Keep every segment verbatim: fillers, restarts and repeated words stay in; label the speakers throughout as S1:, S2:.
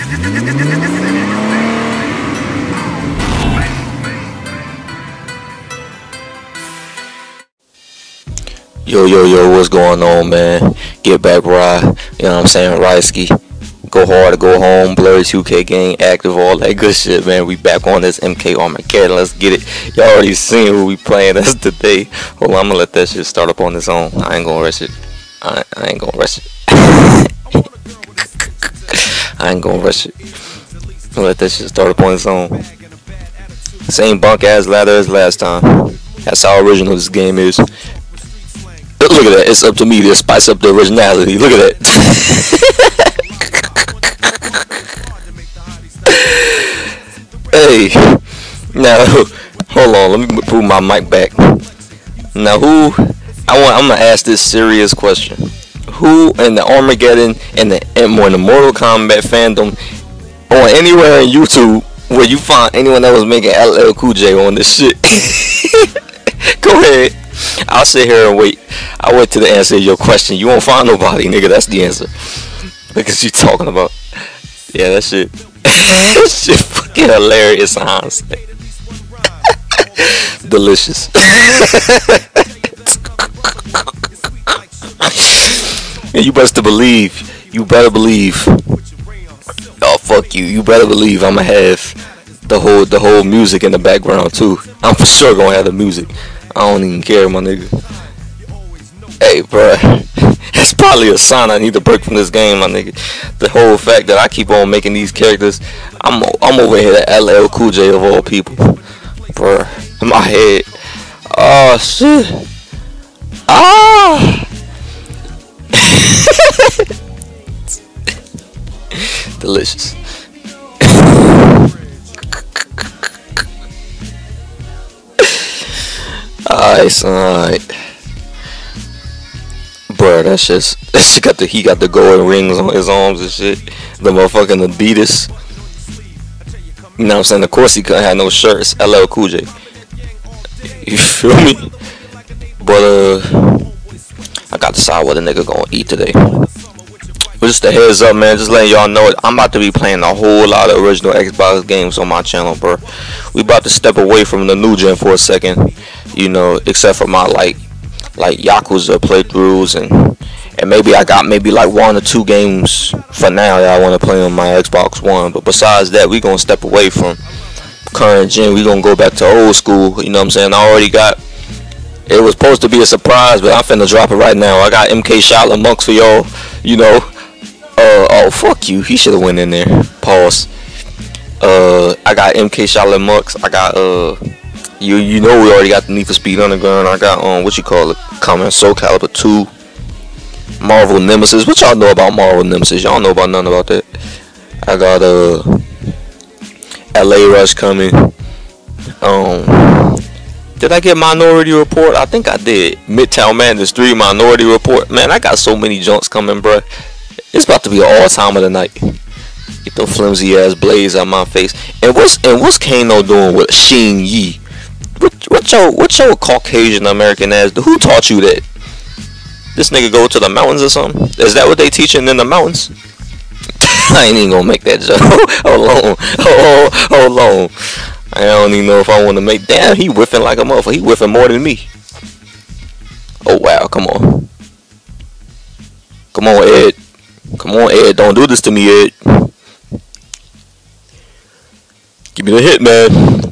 S1: Yo, yo, yo, what's going on, man? Get back, Rye. You know what I'm saying? Rysky. Go hard, go home, Blurry two K gang, active, all that good shit, man. We back on this M K Armageddon. Let's get it. Y'all already seen who we playing as today. Hold on, I'm gonna let that shit start up on its own. I ain't gonna rush it. I, I ain't gonna rush it. I ain't gonna rush it. I'm gonna let that shit start up on its own. Same bunk ass ladder as last time. That's how original this game is. Look at that. It's up to me to spice up the originality. Look at that. Hey. Now, hold on. Let me move my mic back. Now, who... I want, I'm going to ask this serious question. Who in the Armageddon and the, and in the Mortal Kombat fandom or anywhere on YouTube where you find anyone that was making L L Cool J on this shit? Go ahead. I'll sit here and wait. I'll wait till the answer to your question. You won't find nobody, nigga. That's the answer. Look at you talking about. Yeah, that shit. That shit fucking hilarious in hindsight. Delicious. And you better believe. You better believe. Oh fuck you. You better believe I'ma have the whole the whole music in the background too. I'm for sure gonna have the music. I don't even care, my nigga. Hey, bro, that's probably a sign I need to break from this game, my nigga. The whole fact that I keep on making these characters, I'm I'm over here at L L Cool J of all people, bro. In my head, oh shit, ah, delicious. Alright, son, alright. Bruh, that's just, that shit got the, he got the golden rings on his arms and shit. The motherfucking Adidas. You know what I'm saying? Of course he couldn't have no shirts. L L Cool J. You feel me? But, uh, I got to decide what a nigga gonna eat today. But just a heads up, man. Just letting y'all know, I'm about to be playing a whole lot of original Xbox games on my channel, bro. We about to step away from the new gen for a second. You know, except for my like like Yakuza playthroughs and and maybe I got maybe like one or two games for now that I want to play on my Xbox One. But besides that, we gonna step away from current gen. We gonna go back to old school. You know what I'm saying? I already got. It was supposed to be a surprise, but I'm finna drop it right now. I got M K Shaolin Monks for y'all. You know. Uh oh, fuck you. He should have went in there. Pause. Uh, I got M K Shaolin Monks. I got uh. You you know we already got the Need for Speed Underground. I got um what you call it coming Soul Calibur two, Marvel Nemesis. What y'all know about Marvel Nemesis? Y'all know about nothing about that. I got uh L A Rush coming. Um, did I get Minority Report? I think I did. Midtown Madness three, Minority Report. Man, I got so many junks coming, bruh. It's about to be an all time of the night. Get those flimsy ass blades out my face. And what's and what's Kano doing with Shin Yi? What, what your what your Caucasian American ass? Who taught you that? This nigga go to the mountains or something? Is that what they teaching in the mountains? I ain't even gonna make that joke. Hold on, hold, hold on. I don't even know if I want to make. Damn, he whiffing like a motherfucker. He whiffing more than me. Oh wow, come on, come on, Ed. Come on, Ed. Don't do this to me, Ed. Give me the hit, man.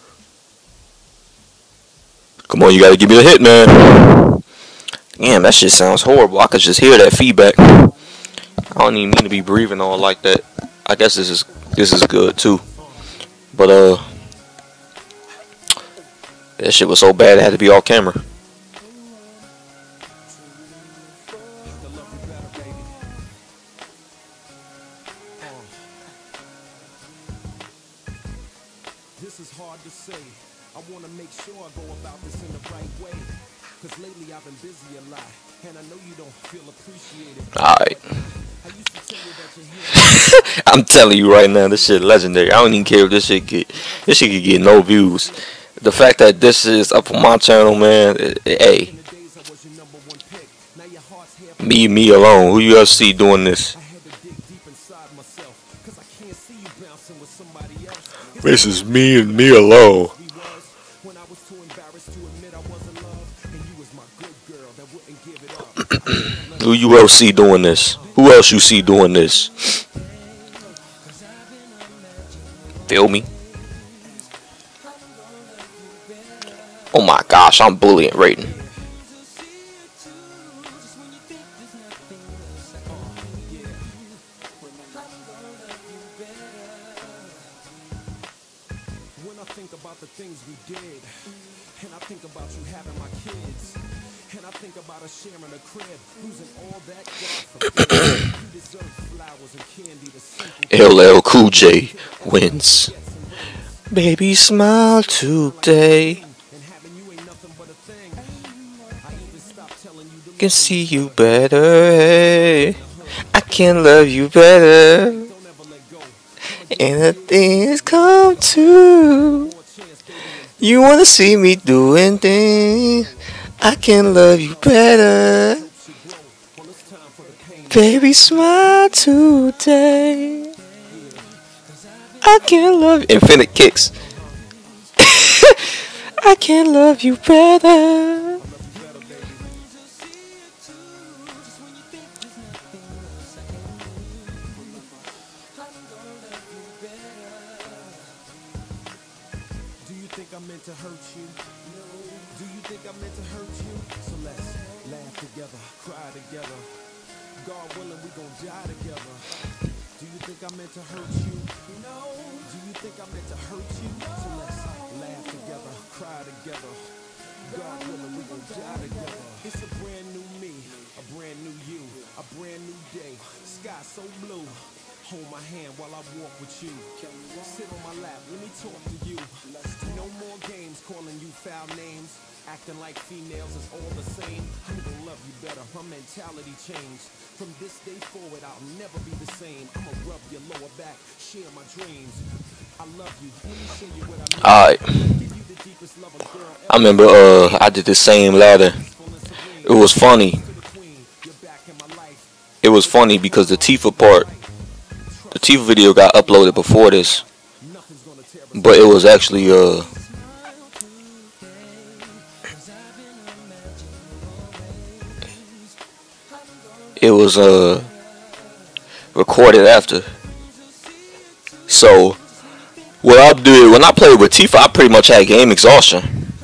S1: Come on, you gotta give me the hit, man. Damn, that shit sounds horrible. I could just hear that feedback. I don't even mean to be breathing all like that. I guess this is this is good too. But uh, that shit was so bad it had to be off camera.
S2: This is hard to say. I want to make sure I go about this in the right way. Cause lately I've been busy a lot. And I know you don't feel appreciated.
S1: Alright.
S2: I used to tell you that you're here.
S1: I'm telling you right now, this shit legendary. I don't even care if this shit get this shit could get no views. The fact that this is up on my channel, man, it, it, hey. Me, me alone. Who you ever see doing this?
S2: Cause I can't see you bouncing with somebody else.
S1: This is me and me alone.
S2: We was when I was too embarrassed to admit I was in love, and you was my good girl that wouldn't give it up.
S1: Who you else see doing this? Who else you see doing this? Feel me? Oh my gosh, I'm bullying Raiden.
S2: When I think about the things we did, and I think about you having my kids, and I think about us sharing a crib, losing all that God forbid. You deserve flowers and candy, the simple
S1: L L Cool J wins. Baby, smile today.
S2: and having you ain't nothing but a thing. I even stopped telling you to
S1: Can see you better. Hey. I can love you better.
S2: don't ever let go.
S1: And the things come true.
S2: More chance, baby,
S1: You wanna see me doing things. I can love you better.
S2: and she grow. Well, it's time for the pain.
S1: Baby, smile today. I can love you. Infinite kicks. I can love you better.
S2: Do you think I meant to hurt you? No. Do you think I meant to hurt you? So let's laugh together, cry together. God willing, we gon' die together. Do you think I meant to hurt you? No. Do you think I meant to hurt you? So let's laugh together, cry together. God willing, we gon' die together. It's a brand new me, a brand new you, a brand new day. Sky so blue. Hold my hand while I walk with you. Sit on my lap, let me talk to you. No more games calling you foul names. Acting like females is all the same. I'm gonna love you better, my mentality changed. From this day forward, I'll never be the same. I'ma rub your lower back, share my dreams. I love you, let me show you what I mean.
S1: Alright.
S2: Give you the deepest love a girl ever.
S1: I remember uh I did the same ladder. It was funny.
S2: To the queen, you're back in my life.
S1: It was funny because the Tifa part, the Tifa video got uploaded before this,
S2: Nothing's gonna tear us
S1: but it was actually uh it was uh recorded after. So what I did when I played with Tifa, I pretty much had game exhaustion.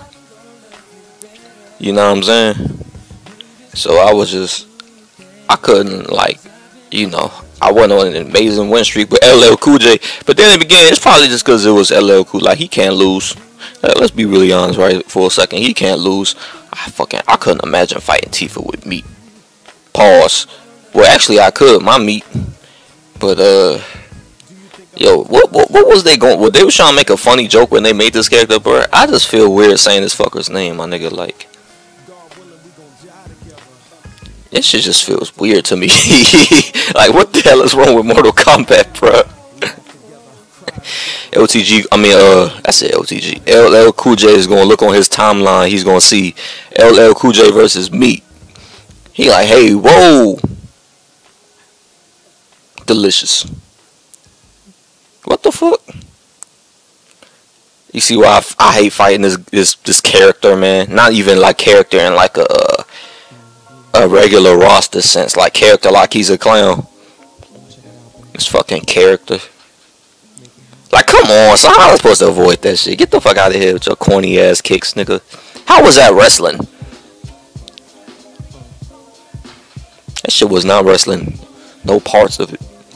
S1: You know what I'm saying? So I was just, I couldn't, like, you know, I wasn't on an amazing win streak with L L Cool J. But then again, it's probably just because it was L L Cool. Like, he can't lose. Uh, let's be really honest, right, for a second. He can't lose. I fucking, I couldn't imagine fighting Tifa with meat. Pause. Well, actually, I could. My meat. But, uh, yo, what, what, what was they going, what, they was trying to make a funny joke when they made this character, bro. I just feel weird saying this fucker's name, my nigga, like.
S2: God willing, we gon' die together.
S1: This shit just feels weird to me. Like, what the hell is wrong with Mortal Kombat, bro? L T G, I mean, uh, I said L T G. L L Cool J is gonna look on his timeline. He's gonna see L L Cool J versus Meat. He like, hey, whoa, delicious. What the fuck? You see why I, f- I hate fighting this this this character, man. Not even like character in like a a regular roster sense, like character like he's a clown. This fucking character. Like, come on, so how am I supposed to avoid that shit? Get the fuck out of here with your corny ass kicks, nigga. How was that wrestling? That shit was not wrestling. No parts of it.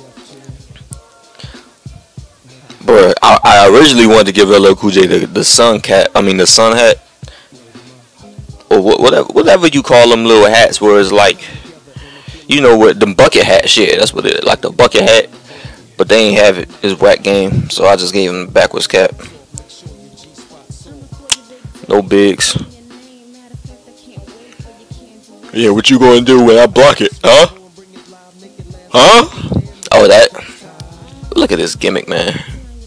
S1: Bruh, I, I originally wanted to give L L Cool J the, the sun cat, I mean the sun hat. Or wh- whatever whatever you call them little hats where it's like, you know what, them bucket hat shit, that's what it is, like the bucket hat. But they ain't have it. It's whack game. So I just gave him the backwards cap. No bigs. Yeah, what you gonna do when I block it? Huh? Huh? Oh, that. Look at this gimmick, man.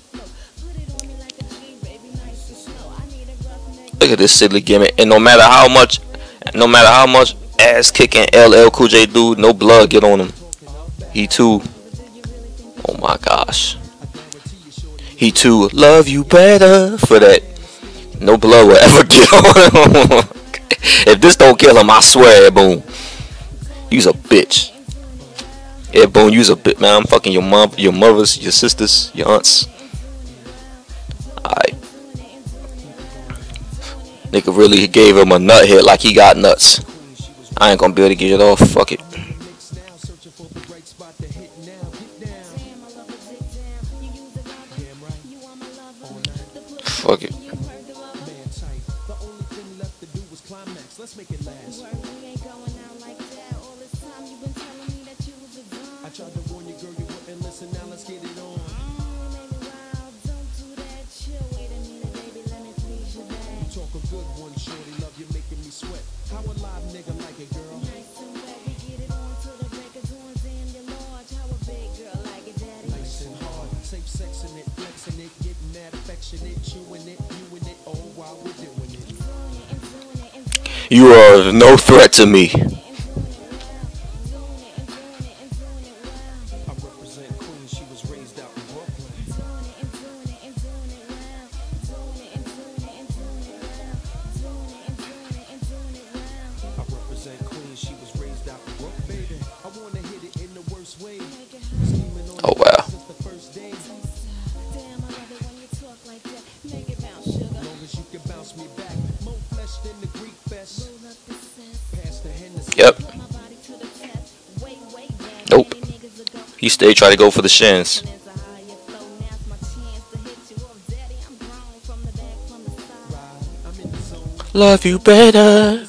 S1: Look at this silly gimmick. And no matter how much, no matter how much ass kicking L L Cool J do, no blood get on him. He too Oh my gosh. He too love you better for that. No blood will ever get on him. If this don't kill him, I swear, Ed Boon, you's a bitch. Ed Boon, you's a bitch, man. I'm fucking your mom, your mothers, your sisters, your aunts. Alright. Nigga really gave him a nut hit like he got nuts. I ain't gonna be able to get it off. Fuck it. Fuck it.
S2: Let's make it last. I tried to warn you, girl, you wouldn't listen. Now let's get it on. Talk a good one, shorty. Love you making me sweat. How a live nigga like it, girl? Nice and wet. We get it on to the break of dawn. Damn, you're large. How a big girl like it, daddy? Nice and hard. Safe sexing it, flexing it, getting that affectionate, chewing it, viewing it, all while we're doing it.
S1: You are no threat to me.
S2: I represent Queen, she was raised out in Brooklyn. I represent Queen, she was raised out in Brooklyn. Baby, I wanna hit it in the worst way.
S1: Oh wow.
S2: Since the first day. Damn, I love it when you talk like that. Make it bounce, sugar. Long as you can bounce me back. More flesh than the Greek fest. Pass the Hennessy.
S1: Yep. Nope. He stayed trying to go for the shins. Love you better.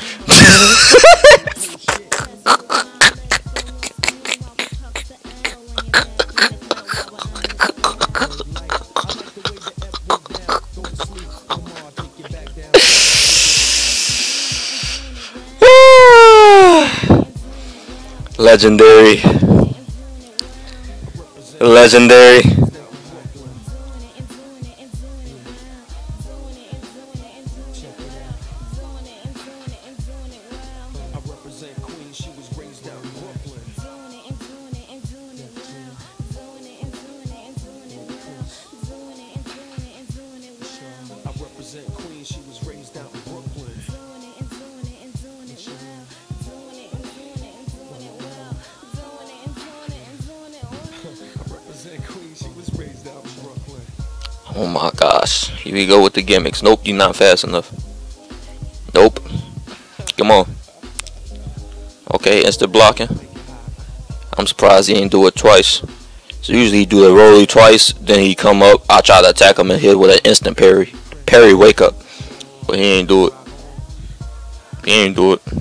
S1: Legendary. Legendary.
S2: I represent Queen, she was raised out in Brooklyn. I represent Queen, she was raised out in Brooklyn.
S1: Oh my gosh. Here we go with the gimmicks. Nope, you're not fast enough. Nope. Come on. Okay, instant blocking. I'm surprised he ain't do it twice. So usually he do the rolly twice, then he come up. I try to attack him and hit with an instant parry. Parry wake up. But he ain't do it. He ain't do it.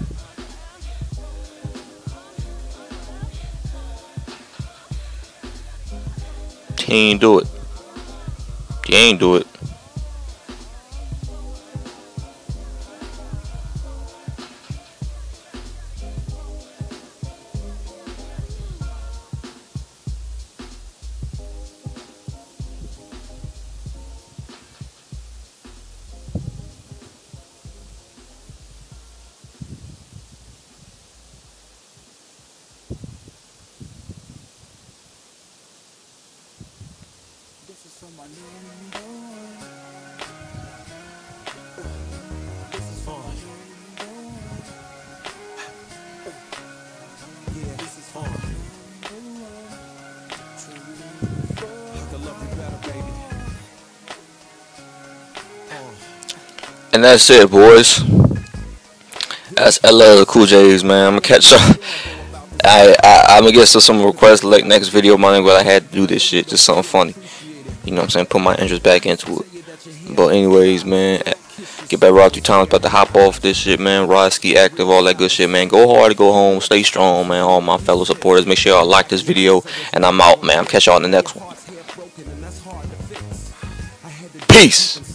S1: He ain't do it. He ain't do it.
S2: This is for my number one. This is for my number one. Yeah, this is for my number one. I can love you better, baby.
S1: And that's it, boys. That's L L Cool J's, man. I'm gonna catch up. I, I I'm gonna get to some requests like next video, man. But I had to do this shit, just something funny. You know what I'm saying? Put my interest back into it. But anyways, man, get back Rock Two Times. About to hop off this shit, man. Rod Ski Active, all that good shit, man. Go hard, go home, stay strong, man. All my fellow supporters, make sure y'all like this video. And I'm out, man. I'll catch y'all in the next one. Peace.